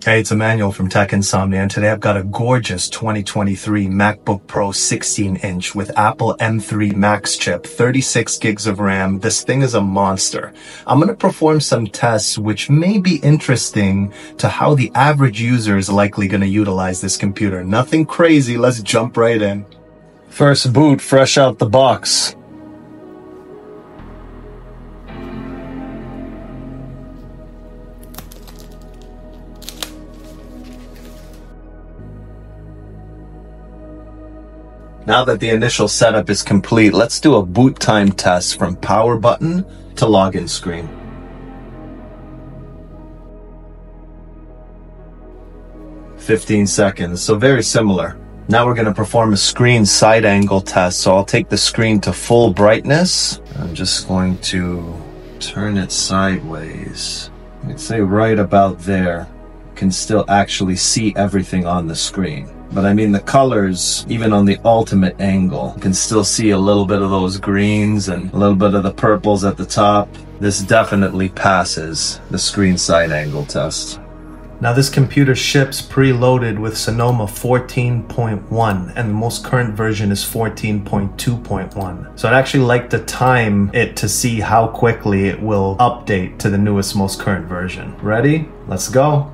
Hey, it's Emmanuel from Tech Insomnia, and today I've got a gorgeous 2023 MacBook Pro 16-inch with Apple M3 Max chip, 36 gigs of RAM. This thing is a monster. I'm going to perform some tests which may be interesting to how the average user is likely going to utilize this computer. Nothing crazy, let's jump right in. First boot, fresh out the box. Now that the initial setup is complete, let's do a boot time test from power button to login screen. "15 seconds, so very similar. Now we're going to perform a screen side angle test. So I'll take the screen to full brightness. I'm just going to turn it sideways. I'd say right about there. You can still actually see everything on the screen. But I mean the colors, even on the ultimate angle, you can still see a little bit of those greens and a little bit of the purples at the top. This definitely passes the screen side angle test. Now this computer ships preloaded with Sonoma 14.1 and the most current version is 14.2.1. So I'd actually like to time it to see how quickly it will update to the newest, most current version. Ready? Let's go.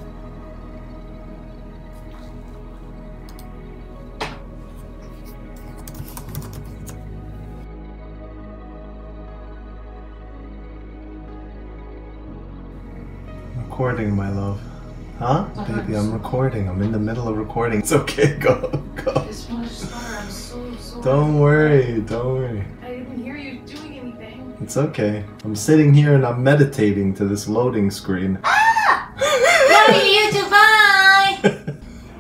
Recording, my love. Huh? Baby, I'm recording. I'm in the middle of recording. It's okay, go. It's much slower. I'm so sorry. Don't worry. I didn't hear you doing anything. It's okay. I'm sitting here and I'm meditating to this loading screen. Ah! Love you, YouTube, bye!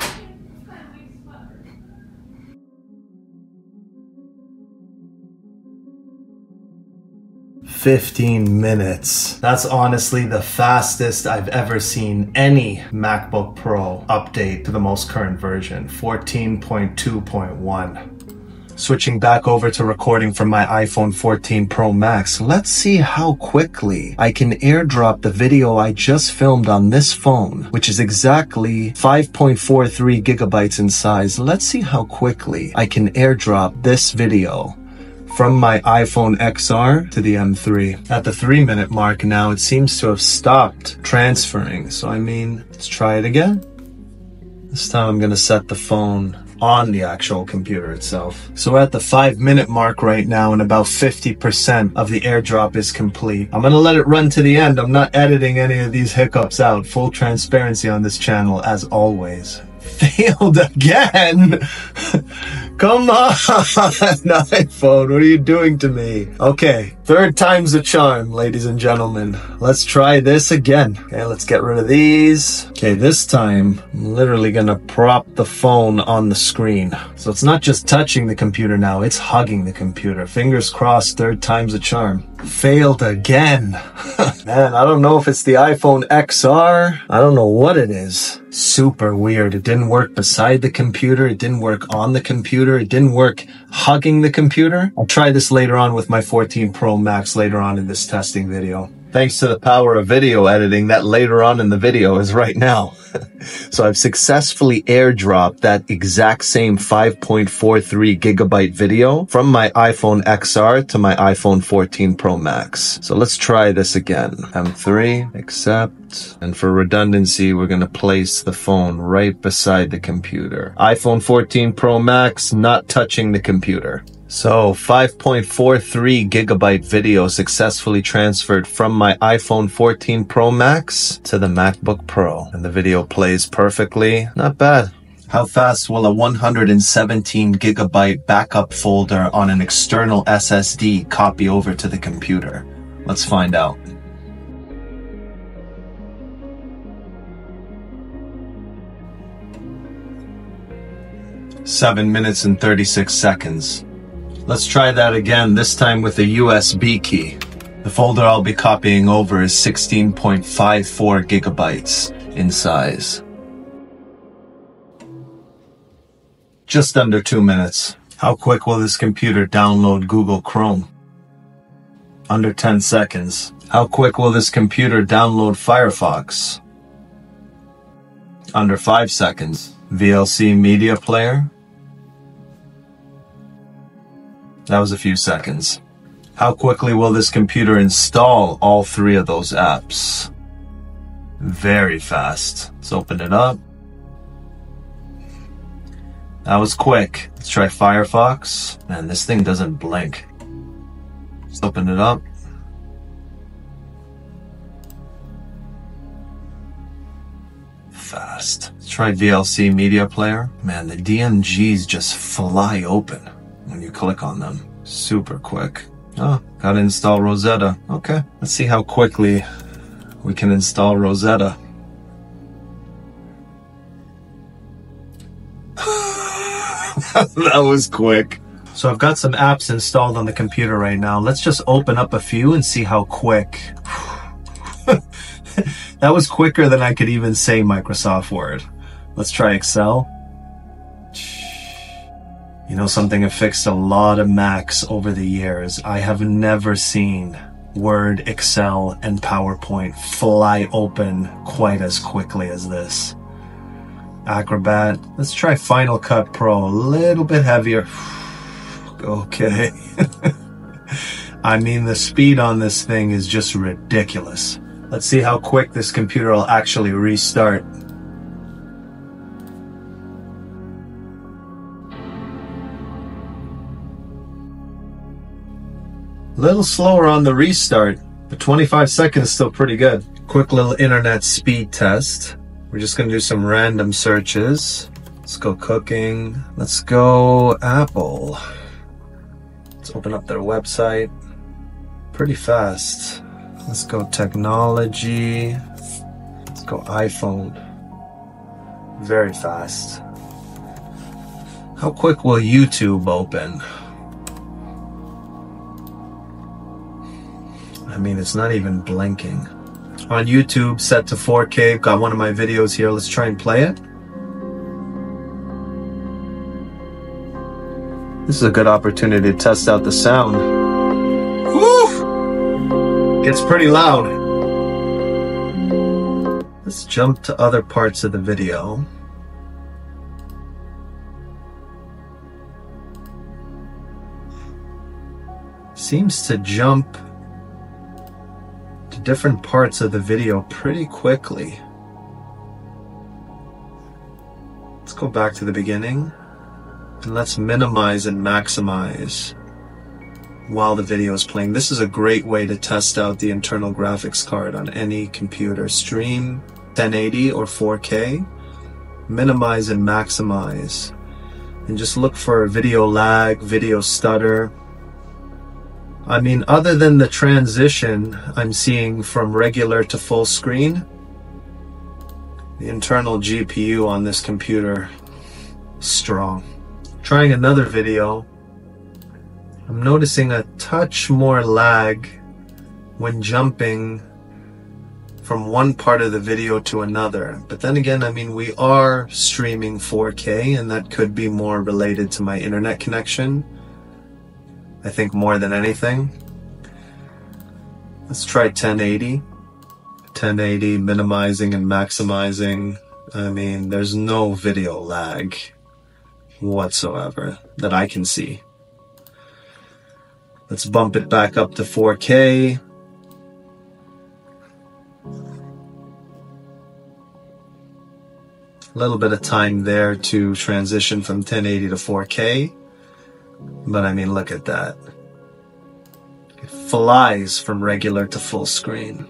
15 minutes. That's honestly the fastest I've ever seen any MacBook Pro update to the most current version, 14.2.1. Switching back over to recording from my iPhone 14 Pro Max, let's see how quickly I can airdrop the video I just filmed on this phone, which is exactly 5.43 gigabytes in size. Let's see how quickly I can airdrop this video from my iPhone XR to the M3. At the 3-minute mark now, it seems to have stopped transferring. So I mean, let's try it again. This time I'm gonna set the phone on the actual computer itself. So we're at the 5-minute mark right now and about 50% of the airdrop is complete. I'm gonna let it run to the end. I'm not editing any of these hiccups out. Full transparency on this channel as always. Failed again. Come on, iPhone, what are you doing to me? Okay, third time's the charm, ladies and gentlemen. Let's try this again. Okay, let's get rid of these. Okay, this time, I'm literally gonna prop the phone on the screen. So it's not just touching the computer now, it's hugging the computer. Fingers crossed, third time's the charm. Failed again. Man, I don't know if it's the iPhone XR. I don't know what it is. Super weird. It didn't work beside the computer. It didn't work on the computer. It didn't work hugging the computer. I'll try this later on with my 14 Pro Max later on in this testing video. Thanks to the power of video editing, that later on in the video is right now. So I've successfully airdropped that exact same 5.43 gigabyte video from my iPhone XR to my iPhone 14 Pro Max. So let's try this again. M3, accept. And for redundancy, we're going to place the phone right beside the computer. iPhone 14 Pro Max, not touching the computer. So 5.43 gigabyte video successfully transferred from my iPhone 14 Pro Max to the MacBook Pro. And the video plays perfectly. Not bad. How fast will a 117 gigabyte backup folder on an external SSD copy over to the computer? Let's find out. Seven minutes and 36 seconds. Let's try that again, this time with a USB key. The folder I'll be copying over is 16.54 gigabytes in size. Just under 2 minutes. How quick will this computer download Google Chrome? Under 10 seconds. How quick will this computer download Firefox? Under 5 seconds. VLC media player. That was a few seconds. How quickly will this computer install all 3 of those apps? Very fast. Let's open it up. That was quick. Let's try Firefox. Man, this thing doesn't blink. Let's open it up. Fast. Let's try VLC media player. Man, the DMGs just fly open when you click on them. Super quick. Oh, gotta install Rosetta. Okay, let's see how quickly we can install Rosetta. That was quick. So I've got some apps installed on the computer right now. Let's just open up a few and see how quick. That was quicker than I could even say Microsoft Word. Let's try Excel. You know something, I've fixed a lot of Macs over the years. I have never seen Word, Excel, and PowerPoint fly open quite as quickly as this. Acrobat. Let's try Final Cut Pro. A little bit heavier. Okay. I mean, the speed on this thing is just ridiculous. Let's see how quick this computer will actually restart. A little slower on the restart, but 25 seconds is still pretty good. Quick little internet speed test. We're just gonna do some random searches. Let's go cooking. Let's go Apple. Let's open up their website. Pretty fast. Let's go technology. Let's go iPhone. Very fast. How quick will YouTube open? I mean, it's not even blinking. On YouTube, set to 4K. Got one of my videos here. Let's try and play it. This is a good opportunity to test out the sound. Woo! It's pretty loud. Let's jump to other parts of the video. Seems to jump to different parts of the video pretty quickly. Let's go back to the beginning and let's minimize and maximize while the video is playing. This is a great way to test out the internal graphics card on any computer. Stream 1080 or 4K, minimize and maximize, and just look for video lag, video stutter. I mean, other than the transition I'm seeing from regular to full screen, the internal GPU on this computer is strong. Trying another video, I'm noticing a touch more lag when jumping from one part of the video to another. But then again, I mean, we are streaming 4K, and that could be more related to my internet connection. I think more than anything. Let's try 1080. 1080, minimizing and maximizing. I mean, there's no video lag whatsoever that I can see. Let's bump it back up to 4K. A little bit of time there to transition from 1080 to 4K. But I mean, look at that. It flies from regular to full screen.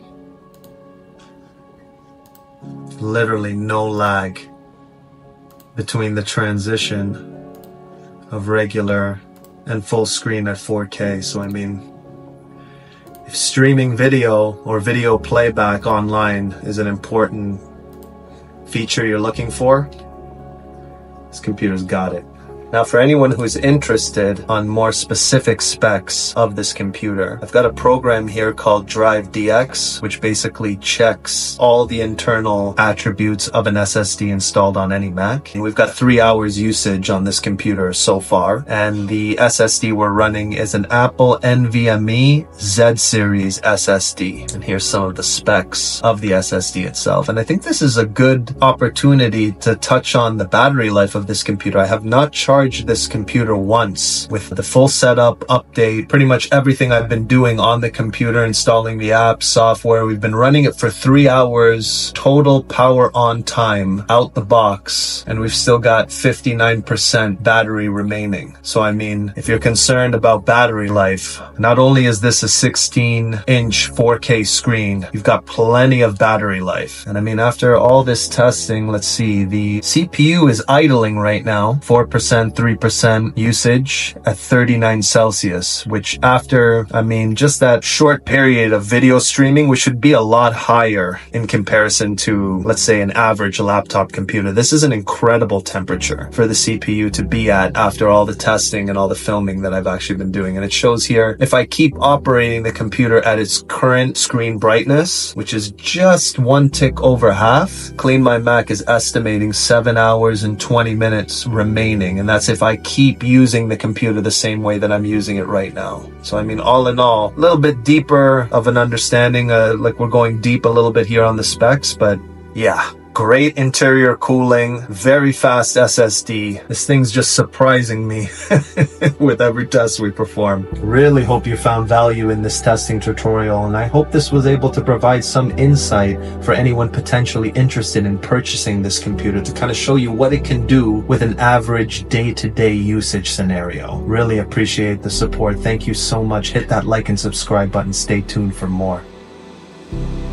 Literally no lag between the transition of regular and full screen at 4K. So I mean, if streaming video or video playback online is an important feature you're looking for, this computer's got it. Now, for anyone who's interested on more specific specs of this computer, I've got a program here called Drive DX, which basically checks all the internal attributes of an SSD installed on any Mac. And we've got 3 hours usage on this computer so far, and the SSD we're running is an Apple NVMe Z Series SSD. And here's some of the specs of the SSD itself. And I think this is a good opportunity to touch on the battery life of this computer. I have not charged this computer once with the full setup, update, pretty much everything I've been doing on the computer, installing the app, software. We've been running it for 3 hours total power on time out the box, and we've still got 59% battery remaining. So I mean, if you're concerned about battery life, not only is this a 16-inch 4K screen, you've got plenty of battery life. And I mean, after all this testing, let's see, the CPU is idling right now, 4%, 3% usage at 39 Celsius, which after, I mean, just that short period of video streaming, which should be a lot higher in comparison to, let's say, an average laptop computer. This is an incredible temperature for the CPU to be at after all the testing and all the filming that I've actually been doing. And it shows here, if I keep operating the computer at its current screen brightness, which is just 1 tick over half, Clean My Mac is estimating 7 hours and 20 minutes remaining. And that's if I keep using the computer the same way that I'm using it right now. So I mean, all in all, a little bit deeper of an understanding, like we're going deep a little bit here on the specs, but yeah. Great interior cooling, very fast SSD. This thing's just surprising me with every test we perform. Really hope you found value in this testing tutorial, and I hope this was able to provide some insight for anyone potentially interested in purchasing this computer to kind of show you what it can do with an average day-to-day usage scenario. Really appreciate the support. Thank you so much. Hit that like and subscribe button. Stay tuned for more.